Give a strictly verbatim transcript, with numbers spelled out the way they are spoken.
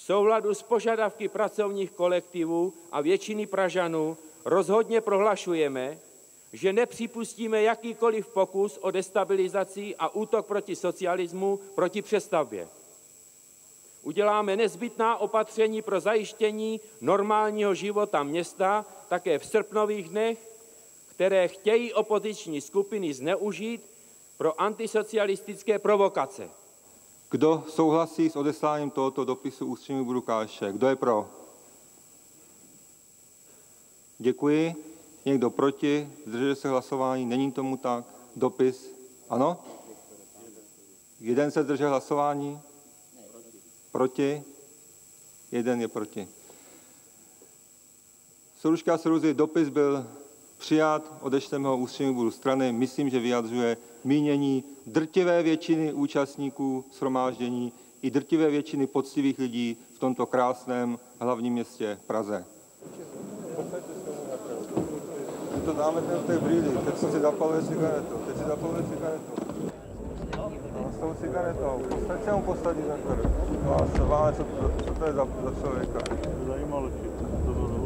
V souladu s požadavky pracovních kolektivů a většiny Pražanů rozhodně prohlašujeme, že nepřipustíme jakýkoliv pokus o destabilizaci a útok proti socialismu, proti přestavbě. Uděláme nezbytná opatření pro zajištění normálního života města také v srpnových dnech, které chtějí opoziční skupiny zneužít pro antisocialistické provokace. Kdo souhlasí s odesláním tohoto dopisu Ústřednímu výboru K S Č? Kdo je pro? Děkuji. Někdo proti? Zdržel se hlasování? Není tomu tak. Dopis? Ano? Jeden se zdržel hlasování? Proti? Jeden je proti. Soruška Soruzy, dopis byl přijat, odešleme ho Ústřednímu výboru strany. Myslím, že vyjadřuje mínění drtivé většiny účastníků shromáždění i drtivé většiny poctivých lidí v tomto krásném hlavním městě Praze. To dáme do té brýly, teď si zapaluje cigaretu, teď si zapaluje cigaretu. No, s tou cigaretou, teď se mu posadí na krv. Vás, co, co to je za, za člověka? Zajímalo tě, to bylo